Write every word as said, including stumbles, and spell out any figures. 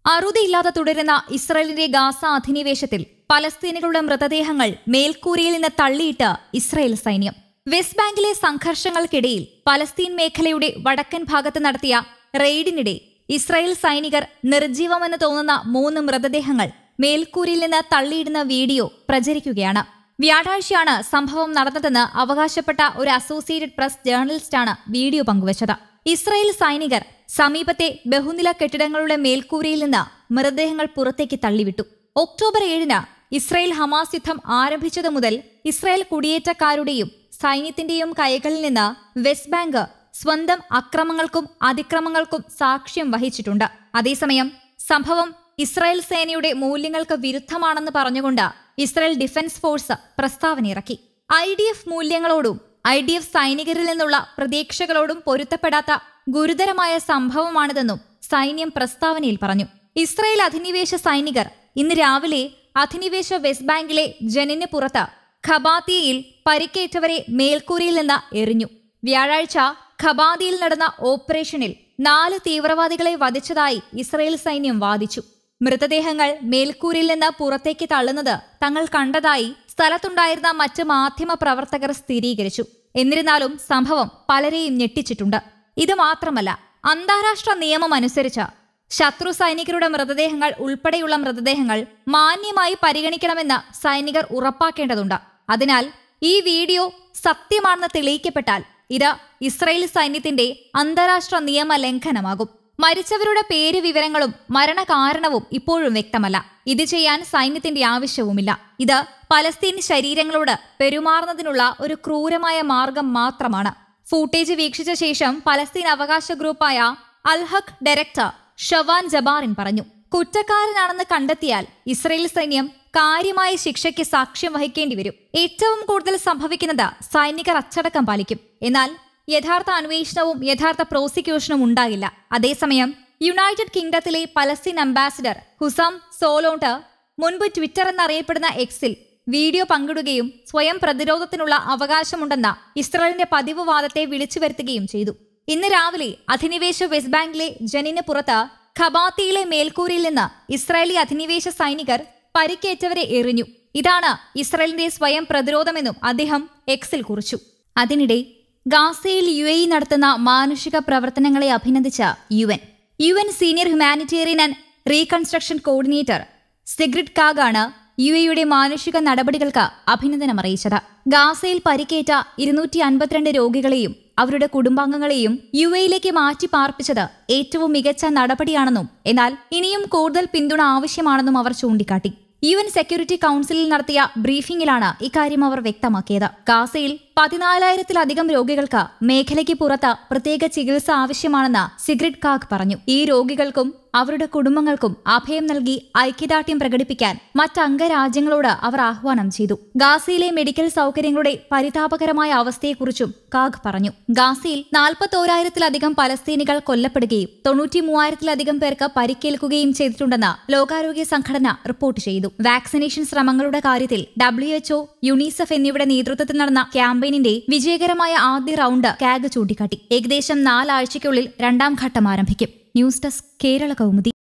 അറുതിയില്ലാതെ തുടരുന്ന ഇസ്രായേലിന്റെ ഗാസ അധിനിവേശത്തിൽ പലസ്തീനികളുടെ മൃതദേഹങ്ങൾ മേൽക്കൂരയിൽ നിന്ന് തള്ളിയിട്ട് ഇസ്രായേൽ സൈന്യം. വെസ്റ്റ് ബാങ്കിലെ സംഘർഷങ്ങൾക്കിടയിൽ പലസ്തീൻ മേഖലയുടെ വടക്കൻ ഭാഗത്ത് നടത്തിയ റെയ്ഡിനിടെ ഇസ്രായേൽ സൈനികർ നിർജീവമെന്ന് തോന്നുന്ന മൂന്ന് മൃതദേഹങ്ങൾ മേൽക്കൂരയിൽ നിന്ന് തള്ളിയിടുന്ന വീഡിയോ പ്രചരിക്കുകയാണ്. വ്യാഴാഴ്ചയാണ് സംഭവം നടന്നതെന്ന് അവകാശപ്പെട്ട ഒരു അസോസിയേറ്റഡ് പ്രസ് ജേർണലിസ്റ്റാണ് വീഡിയോ പങ്കുവച്ചത്. ഇസ്രായേൽ സൈനികർ സമീപത്തെ ബഹുനില കെട്ടിടങ്ങളുടെ മേൽക്കൂരയിൽ നിന്ന് മൃതദേഹങ്ങൾ പുറത്തേക്ക് തള്ളിവിട്ടു. ഒക്ടോബർ ഏഴിന് ഇസ്രായേൽ ഹമാസ് യുദ്ധം ആരംഭിച്ചതു മുതൽ ഇസ്രായേൽ കുടിയേറ്റക്കാരുടെയും സൈന്യത്തിന്റെയും കൈകളിൽ നിന്ന് വെസ്റ്റ് ബാങ്ക് സ്വന്തം അക്രമങ്ങൾക്കും അതിക്രമങ്ങൾക്കും സാക്ഷ്യം വഹിച്ചിട്ടുണ്ട്. അതേസമയം സംഭവം ഇസ്രായേൽ സേനയുടെ മൂല്യങ്ങൾക്ക് വിരുദ്ധമാണെന്ന് പറഞ്ഞുകൊണ്ട് ഇസ്രായേൽ ഡിഫൻസ് ഫോഴ്സ് പ്രസ്താവനയിറക്കി. ഐ ഡി എഫ് മൂല്യങ്ങളോടും ഐ ഡി എഫ് സൈനികരിൽ നിന്നുള്ള പ്രതീക്ഷകളോടും പൊരുത്തപ്പെടാത്ത ഗുരുതരമായ സംഭവമാണിതെന്നും സൈന്യം പ്രസ്താവനയിൽ പറഞ്ഞു. ഇസ്രായേൽ അധിനിവേശ സൈനികർ ഇന്ന് രാവിലെ അധിനിവേശ വെസ്റ്റ് ബാങ്കിലെ ജനിന് പുറത്ത് ഖബാത്തിയയിൽ പരിക്കേറ്റവരെ മേൽക്കൂരയിൽ നിന്ന് എറിഞ്ഞു. വ്യാഴാഴ്ച ഖബാത്തിയിൽ നടന്ന ഓപ്പറേഷനിൽ നാല് തീവ്രവാദികളെ വധിച്ചതായി ഇസ്രായേൽ സൈന്യം വാദിച്ചു. മൃതദേഹങ്ങൾ മേൽക്കൂരയിൽ നിന്ന് പുറത്തേക്ക് തള്ളുന്നത് തങ്ങൾ കണ്ടതായി സ്ഥലത്തുണ്ടായിരുന്ന മറ്റ് മാധ്യമ പ്രവർത്തകർ സ്ഥിരീകരിച്ചു. എന്നിരുന്നാലും സംഭവം പലരെയും ഞെട്ടിച്ചിട്ടുണ്ട്. ഇത് മാത്രമല്ല, അന്താരാഷ്ട്ര നിയമം അനുസരിച്ച് ശത്രു സൈനികരുടെ മൃതദേഹങ്ങൾ ഉൾപ്പെടെയുള്ള മൃതദേഹങ്ങൾ മാന്യമായി പരിഗണിക്കണമെന്ന് സൈനികർ ഉറപ്പാക്കേണ്ടതുണ്ട്. അതിനാൽ ഈ വീഡിയോ സത്യമാണെന്ന് തെളിയിക്കപ്പെട്ടാൽ ഇത് ഇസ്രായേൽ സൈന്യത്തിന്റെ അന്താരാഷ്ട്ര നിയമ ലംഘനമാകും. മരിച്ചവരുടെ പേര് വിവരങ്ങളും മരണകാരണവും ഇപ്പോഴും വ്യക്തമല്ല. ഇത് ചെയ്യാൻ സൈന്യത്തിന്റെ ആവശ്യവുമില്ല. ഇത് പലസ്തീൻ ശരീരങ്ങളോട് പെരുമാറുന്നതിനുള്ള ഒരു ക്രൂരമായ മാർഗം മാത്രമാണ്. ഫൂട്ടേജ് വീക്ഷിച്ച ശേഷം പലസ്തീൻ അവകാശ ഗ്രൂപ്പായ അൽഹഖ് ഡയറക്ടർ ഷവാൻ ജബാറിൻ പറഞ്ഞു, കുറ്റക്കാരനാണെന്ന് കണ്ടെത്തിയാൽ ഇസ്രായേൽ സൈന്യം കാര്യമായ ശിക്ഷയ്ക്ക് സാക്ഷ്യം വഹിക്കേണ്ടി വരും. ഏറ്റവും കൂടുതൽ സംഭവിക്കുന്നത് സൈനികർ അച്ചടക്കം പാലിക്കും. എന്നാൽ യഥാർത്ഥ അന്വേഷണവും യഥാർത്ഥ പ്രോസിക്യൂഷനും ഉണ്ടാകില്ല. അതേസമയം യുണൈറ്റഡ് കിങ്ഡത്തിലെ പലസ്തീൻ അംബാസിഡർ ഹുസം സോലോണ്ട് മുൻപ് ട്വിറ്റർ എന്നറിയപ്പെടുന്ന എക്സിൽ വീഡിയോ പങ്കിടുകയും സ്വയം പ്രതിരോധത്തിനുള്ള അവകാശമുണ്ടെന്ന ഇസ്രായേലിന്റെ പതിവ് വാദത്തെ വിളിച്ചു വരുത്തുകയും ചെയ്തു. ഇന്ന് രാവിലെ അധിനിവേശ വെസ്റ്റ് ബാങ്കിലെ ജനിന് പുറത്ത് ഖബാത്തിയിലെ മേൽക്കൂരയിൽ നിന്ന് ഇസ്രായേലി അധിനിവേശ സൈനികർ പരിക്കേറ്റവരെ എറിഞ്ഞു. ഇതാണ് ഇസ്രായേലിന്റെ സ്വയം പ്രതിരോധമെന്നും അദ്ദേഹം എക്സിൽ കുറിച്ചു. അതിനിടെ ഗാസയിൽ യു എ ഇ നടത്തുന്ന മാനുഷിക പ്രവർത്തനങ്ങളെ അഭിനന്ദിച്ച U N U N senior humanitarian and reconstruction coordinator Sigrid കാഗാണ് യു എയുടെ മാനുഷിക നടപടികൾക്ക് അഭിനന്ദനം അറിയിച്ചത്. ഗാസയിൽ പരിക്കേറ്റ ഇരുന്നൂറ്റി അൻപത്തിരണ്ട് രോഗികളെയും അവരുടെ കുടുംബാംഗങ്ങളെയും യു എയിലേക്ക് മാറ്റി പാർപ്പിച്ചത് ഏറ്റവും മികച്ച നടപടിയാണെന്നും എന്നാൽ ഇനിയും കൂടുതൽ പിന്തുണ ആവശ്യമാണെന്നും അവർ ചൂണ്ടിക്കാട്ടി. യു എൻ സെക്യൂരിറ്റി കൌൺസിലിൽ നടത്തിയ ബ്രീഫിംഗിലാണ് ഇക്കാര്യം അവർ വ്യക്തമാക്കിയത്. ഗാസയിൽ പതിനാലായിരത്തിലധികം രോഗികൾക്ക് മേഖലയ്ക്ക് പുറത്ത് പ്രത്യേക ചികിത്സ ആവശ്യമാണെന്ന് സിഗ്രിഡ് കാഗ് പറഞ്ഞു. ഈ രോഗികൾക്കും അവരുടെ കുടുംബങ്ങൾക്കും അഭയം നൽകി ഐക്യദാർഢ്യം പ്രകടിപ്പിക്കാൻ മറ്റ് അംഗരാജ്യങ്ങളോട് അവർ ആഹ്വാനം ചെയ്തു. ഗാസയിലെ മെഡിക്കൽ സൗകര്യങ്ങളുടെ പരിതാപകരമായ അവസ്ഥയെക്കുറിച്ചും കാഗ് പറഞ്ഞു. ഗാസയിൽ നാൽപ്പത്തോരായിരത്തിലധികം പലസ്തീനികൾ കൊല്ലപ്പെടുകയും തൊണ്ണൂറ്റി മൂവായിരത്തിലധികം പേർക്ക് പരിക്കേൽക്കുകയും ചെയ്തിട്ടുണ്ടെന്ന് ലോകാരോഗ്യ സംഘടന റിപ്പോർട്ട് ചെയ്തു. വാക്സിനേഷൻ ശ്രമങ്ങളുടെ കാര്യത്തിൽ ഡബ്ല്യു എച്ച്ഒ, യുണിസെഫ് എന്നിവയുടെ നേതൃത്വത്തിൽ നടന്ന ക്യാമ്പയിനിന്റെ വിജയകരമായ ആദ്യ റൌണ്ട് കാഗ് ചൂണ്ടിക്കാട്ടി. ഏകദേശം നാലാഴ്ചയ്ക്കുള്ളിൽ രണ്ടാം ഘട്ടം ആരംഭിക്കും. News desk Kerala Kaumudi.